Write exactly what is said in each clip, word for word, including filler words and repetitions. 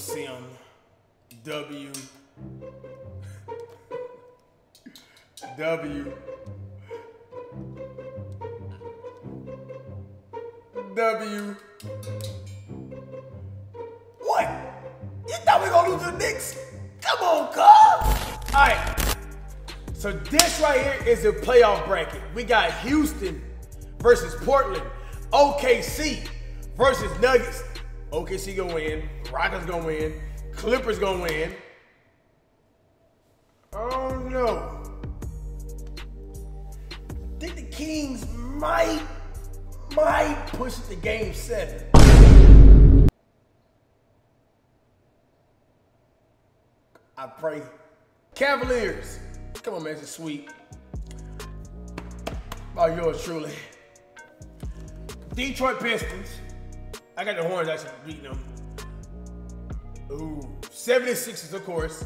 Sim. W. W. W. What? You thought we gonna lose to the Knicks? Come on, cuz. All right. So this right here is the playoff bracket. We got Houston versus Portland. O K C versus Nuggets. O K C gonna win. Rockets gonna win. Clippers gonna win. Oh no. I think the Kings might, might push it to game seven. I pray. Cavaliers. Come on, man, it's sweet. Oh, yours truly. Detroit Pistons. I got the Hornets actually beating them. Ooh, seventy-sixers, of course.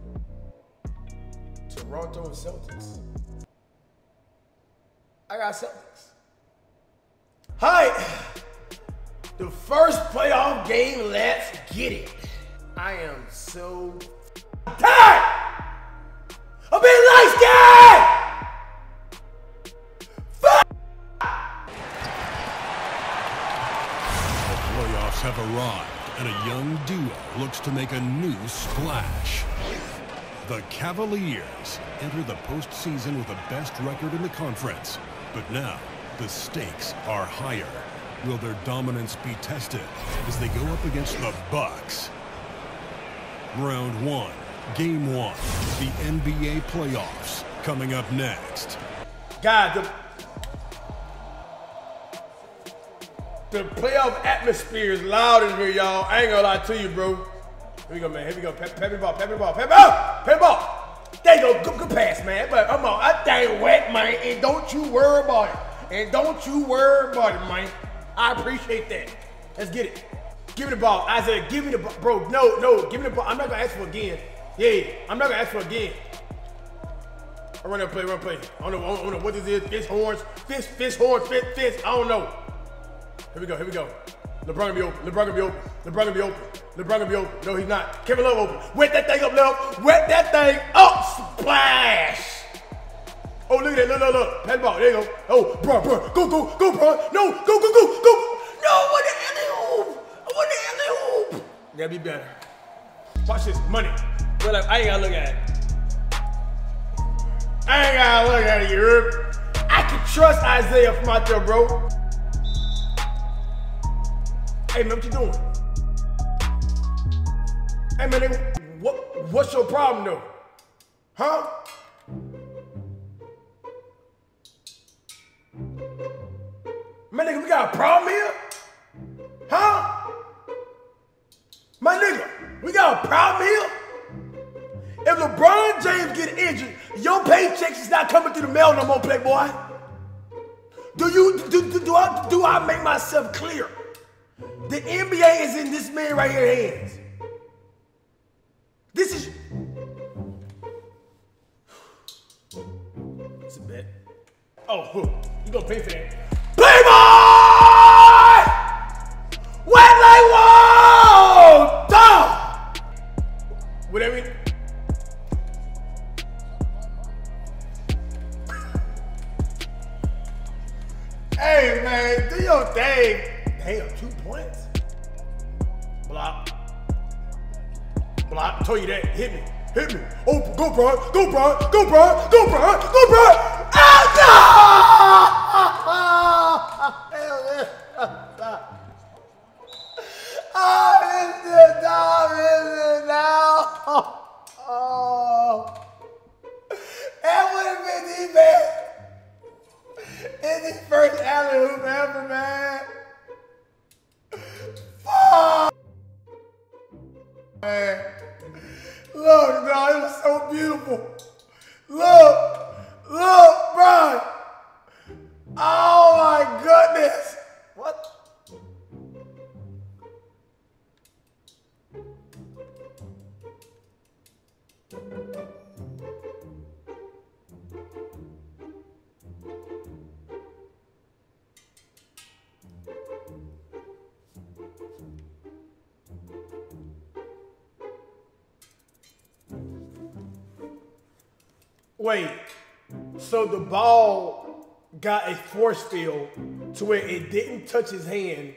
Toronto and Celtics. I got Celtics. Hi. The first playoff game, let's get it. I am so tired of being light-skinned. Playoffs have arrived, and a young duo looks to make a new splash. The Cavaliers enter the postseason with the best record in the conference, but now the stakes are higher. Will their dominance be tested as they go up against the Bucks? Round one, game one, the N B A playoffs coming up next. God, the The playoff atmosphere is loud in here, y'all. I ain't gonna lie to you, bro. Here we go, man. Here we go. Pep, pep ball, pep ball, pep ball, pep ball. There you go. Good, good pass, man. But I'm on. That thing wet, man. And don't you worry about it. And don't you worry about it, man. I appreciate that. Let's get it. Give me the ball. Isaiah, give me the ball. Bro, no, no. Give me the ball. I'm not gonna ask for again. Yeah, I'm not gonna ask for again. I run that play, run play. I don't know, I don't know what this is. Fish horns, fish, fish horns, fish, fish. I don't know. Here we go, here we go. LeBron gonna be open, LeBron gonna be open, LeBron gonna be open, LeBron gonna be open. No, he's not. Kevin Love open. Wet that thing up, Love. Wet that thing up. Splash. Oh, look at that. Look, look, look. Pass ball. There you go. Oh, bro, bro. Go, go, go, bro. No, go, go, go, go. No, what the alley-oop. What the alley-oop. That'd be better. Watch this. Money. Well, like, I ain't gotta look at it. I ain't gotta look at it, you heard? I can trust Isaiah from out there, bro. Hey, man, what you doing? Hey, man, nigga, what, what's your problem, though? Huh? Man, nigga, we got a problem here? Huh? My nigga, we got a problem here? If LeBron James get injured, your paychecks is not coming through the mail no more, playboy. Do you, do, do, do, I, do I make myself clear? The N B A is in this man right here hands. This is... It's a bet. Oh, you gonna pay for that. Playboy! Wet like whoa! Dog! What that mean? Hey, man, do your thing. Damn, two points. Block. Block. Told you that. Hit me. Hit me. Oh, go, Brian. Go, Brian. Go, Brian. Go, Brian. Go, Brian. Oh, no! Hell yeah. Oh, this is dog. This is now. Oh. That would have been the best. It's his first alley-oop ever, man. Fuck! Man. Look, dog, it was so beautiful. Look, look, bro. Oh my goodness. What? Wait, so the ball got a force field to where it didn't touch his hand.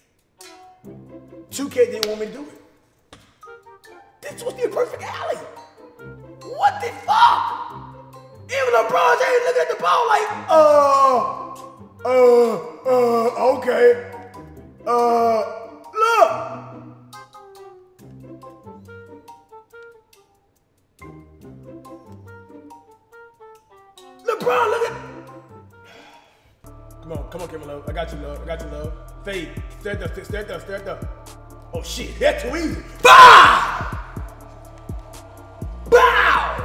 two K didn't want me to do it. This was the perfect alley. What the fuck? Even LeBron James looking at the ball like, uh, uh, uh, okay. Uh, look. LeBron, look at. Come on, come on, Kevin Love. I got you, love. I got you, love. Fade. Stand up, stand up, stand up. Oh shit, that's too easy. Bow! Bow!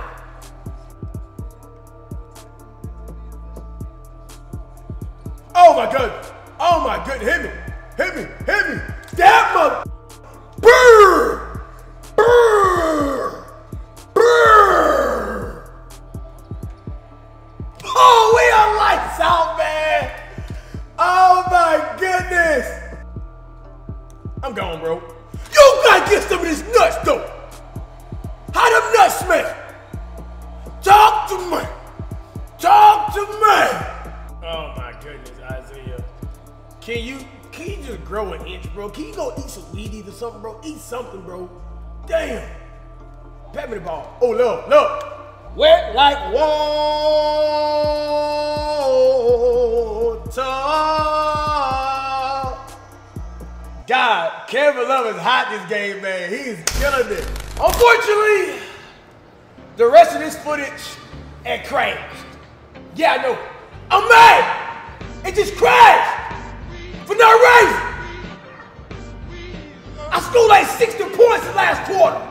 Oh my god. Oh my god. Hit me. Hit me. Hit me. That mother. Brrr! Brrr! Brrr! Oh, we are lights out, man. Oh my goodness. I'm gone, bro. You gotta get some of this nuts, though. How them nuts smell? Talk to me. Talk to me. Oh my goodness, Isaiah. Can you can you just grow an inch, bro? Can you go eat some Wheaties or something, bro? Eat something, bro. Damn. Pat me the ball. Oh, look, look. Wet like water. God, Kevin Love is hot this game, man. He's killing it. Unfortunately, the rest of this footage had crashed. Yeah, I know. I'm mad. It just crashed for no reason. I scored like sixty points in the last quarter.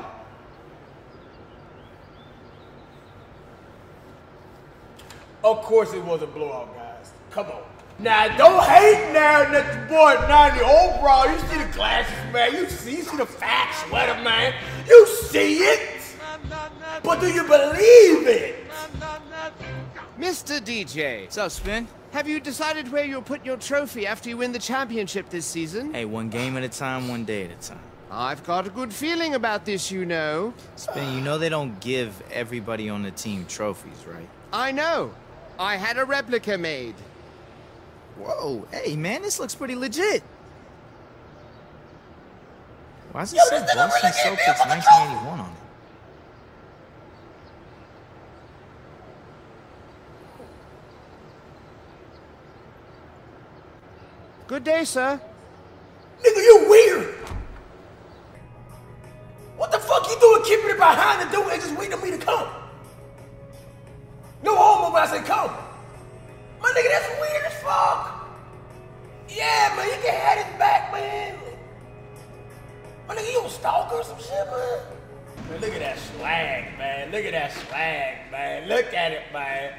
Of course it was a blowout, guys. Come on. Now, don't hate now that the boy ninety overall. You see the glasses, man. You see, you see the fat sweater, man. You see it. But do you believe it? Mister D J. What's up, Spin? Have you decided where you'll put your trophy after you win the championship this season? Hey, one game at a time, one day at a time. I've got a good feeling about this, you know. Spin, you know they don't give everybody on the team trophies, right? I know. I had a replica made. Whoa, hey, man, this looks pretty legit. Why does it Yo, say this nigga Boston really gave me a Celtics fucking nineteen eighty-one on it? Good day, sir. Nigga, you weird. What the fuck you doing keeping it behind the door and just waiting on me to come? No homo when I say come. My nigga, that's weird as fuck. Yeah, man, you can have his back, man. My nigga, you a stalker or some shit, man? Man, look at that swag, man. Look at that swag, man. Look at it, man.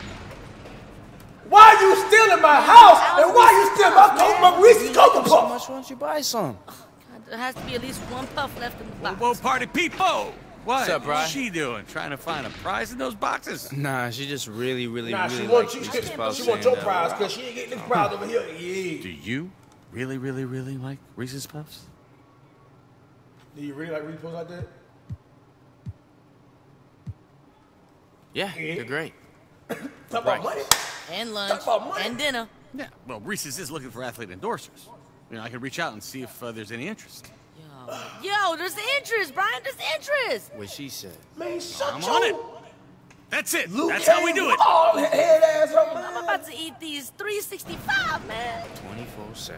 Why are you still in my house? And why are you still in my Coke, my Reese's Cocoa So Puff? much, why don't you buy some? God, there has to be at least one puff left in the box. Whoa, party people! What? What's up, Bri? What's she doing? Trying to find a prize in those boxes? Nah, she just really, really, Nah, really she likes wants you. Reese's She, Puffs she wants your and, uh, prize because she ain't getting this prize over here. Yeah. Do you really, really, really like Reese's Puffs? Do you really like Reese's Puffs like that? Yeah, Yeah. they're great. Talk about money. And lunch. Talk about money. And dinner. Yeah. Well, Reese's is looking for athlete endorsers. You know, I could reach out and see if uh, there's any interest. Yo, Yo there's interest, Brian. There's interest. What she said. Man, shut I'm your on it. That's it. Luke That's how we do it. Ball head ass up, man. I'm about to eat these three sixty-five, man. twenty-four seven.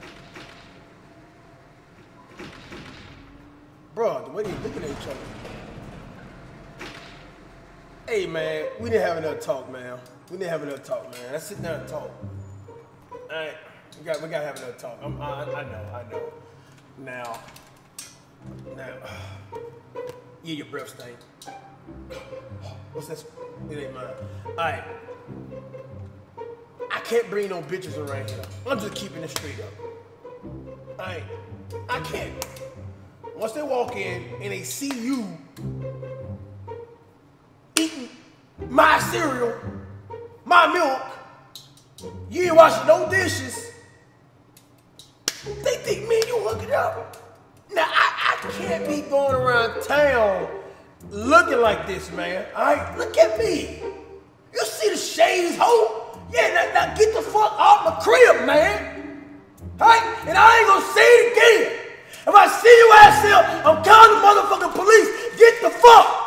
Bro, the way they looking at each other. Hey, man, we didn't have enough talk, man. We didn't have enough talk, man. Let's sit down and talk. All right, we got we got to have enough talk. I'm, I, I know, I know. Now, now, yeah, your breath stink. What's this? It ain't mine. All right. I can't bring no bitches around here. I'm just keeping it straight up. All right. I can't. Once they walk in and they see you eating my cereal, my milk, you ain't washing no dishes, they think me and you hook it up. Now, I, I can't be going around town looking like this, man. All right, look at me. You see the shades, ho? Yeah, now, now get the fuck off my crib, man. All right, and I ain't gonna say it again. If I see you ass here, I'm calling the motherfucking police. Get the fuck